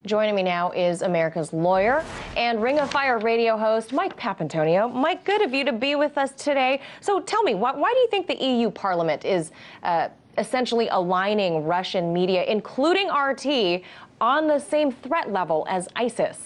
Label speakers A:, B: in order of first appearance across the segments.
A: Joining me now is America's lawyer and Ring of Fire radio host, Mike Papantonio. Mike, good of you to be with us today. So tell me, why do you think the EU Parliament is essentially aligning Russian media, including RT, on the same threat level as ISIS?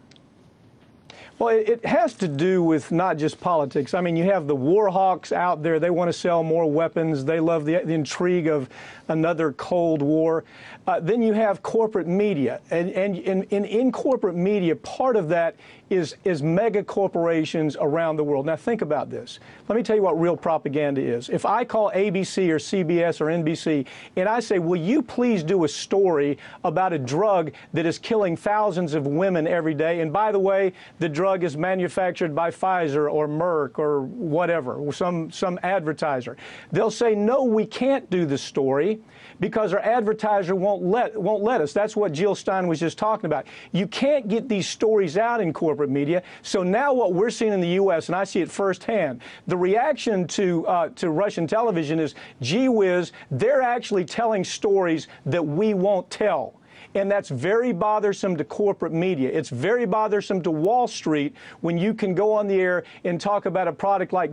B: Well, it has to do with not just politics. I mean, you have the Warhawks out there. They want to sell more weapons. They love the intrigue of another Cold War. Then you have corporate media. And in corporate media, part of that is mega corporations around the world. Now, think about this. Let me tell you what real propaganda is. If I call ABC or CBS or NBC and I say, will you please do a story about a drug that is killing thousands of women every day? And by the way, the drug is manufactured by Pfizer or Merck or whatever, or some advertiser. They'll say, no, we can't do the story because our advertiser won't let us. That's what Jill Stein was just talking about. You can't get these stories out in corporate media. So now what we're seeing in the U.S., and I see it firsthand, the reaction to Russian television is, gee whiz, they're actually telling stories that we won't tell. And that's very bothersome to corporate media. It's very bothersome to Wall Street when you can go on the air and talk about a product like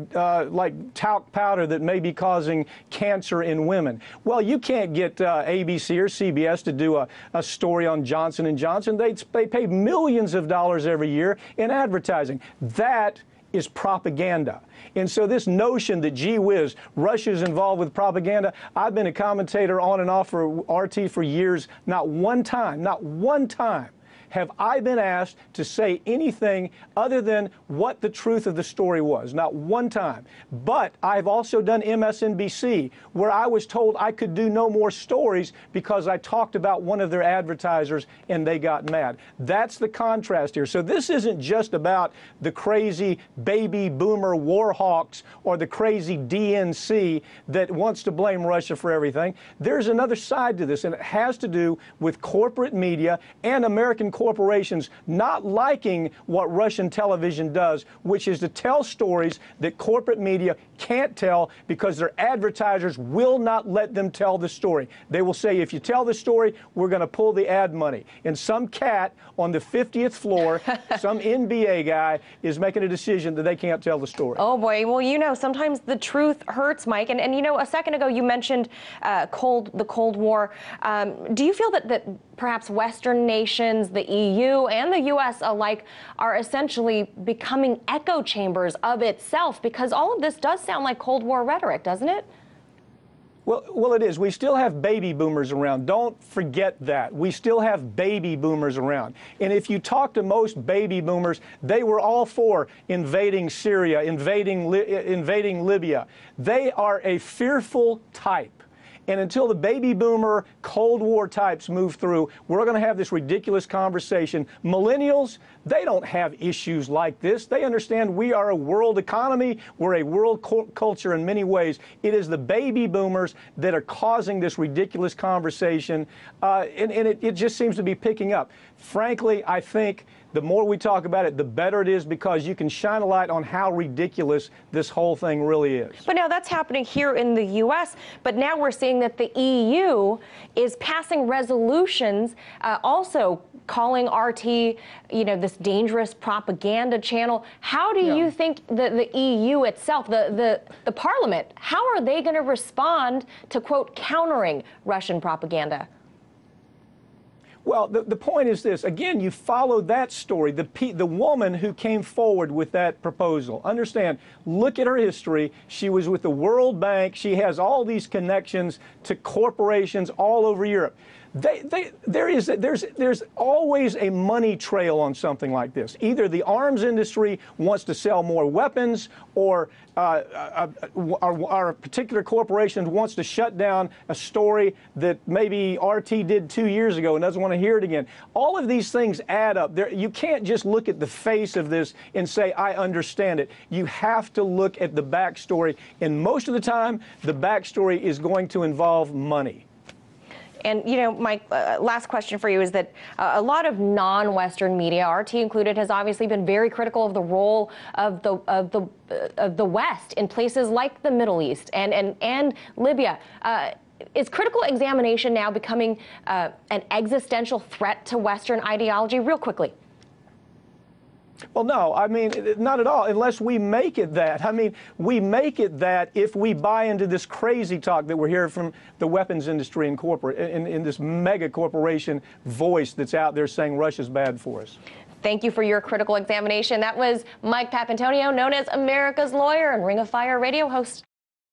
B: talc powder that may be causing cancer in women. Well, you can't get ABC or CBS to do a story on Johnson & Johnson. They pay millions of dollars every year in advertising. That is propaganda. And so this notion that, gee whiz, Russia's involved with propaganda, I've been a commentator on and off for RT for years. Not one time have I been asked to say anything other than what the truth of the story was. Not one time. But I've also done MSNBC, where I was told I could do no more stories because I talked about one of their advertisers and they got mad. That's the contrast here. So this isn't just about the crazy baby boomer Warhawks or the crazy DNC that wants to blame Russia for everything. There's another side to this, and it has to do with corporate media and American corporations not liking what Russian television does, which is to tell stories that corporate media can't tell because their advertisers will not let them tell the story. They will say, if you tell the story, we're going to pull the ad money. And some cat on the 50th floor, some NBA guy, is making a decision that they can't tell the story.
A: Oh, boy. Well, you know, sometimes the truth hurts, Mike. And you know, a second ago you mentioned the Cold War. Do you feel that perhaps Western nations, the EU and the U.S. alike, are essentially becoming echo chambers of itself? Because all of this does sound like Cold War rhetoric, doesn't it?
B: Well, it is. We still have baby boomers around. Don't forget that. We still have baby boomers around. And if you talk to most baby boomers, they were all for invading Syria, invading Libya. They are a fearful type. And until the baby boomer Cold War types move through, we're going to have this ridiculous conversation. Millennials, they don't have issues like this. They understand we are a world economy. We're a world culture in many ways. It is the baby boomers that are causing this ridiculous conversation, and it just seems to be picking up. Frankly, I think the more we talk about it, the better it is, because you can shine a light on how ridiculous this whole thing really is.
A: But now that's happening here in the U.S., but now we're seeing that the EU is passing resolutions also calling RT, you know, this dangerous propaganda channel. How do you think the EU itself, the Parliament, how are they going to respond to, quote, countering Russian propaganda?
B: Well, the point is this. Again, you follow that story. The woman who came forward with that proposal, understand, look at her history. She was with the World Bank. She has all these connections to corporations all over Europe. There's always a money trail on something like this. Either the arms industry wants to sell more weapons, or our particular corporation wants to shut down a story that maybe RT did 2 years ago and doesn't want to hear it again. All of these things add up. You can't just look at the face of this and say, I understand it. You have to look at the backstory, and most of the time, the backstory is going to involve money.
A: And, you know, Mike, last question for you is that a lot of non-Western media, RT included, has obviously been very critical of the role of the West in places like the Middle East and Libya. is critical examination now becoming an existential threat to Western ideology? Real quickly.
B: Well, no, I mean, not at all, unless we make it that. I mean, we make it that if we buy into this crazy talk that we're hearing from the weapons industry and in this mega corporation voice that's out there saying Russia's bad for us.
A: Thank you for your critical examination. That was Mike Papantonio, known as America's Lawyer and Ring of Fire radio host.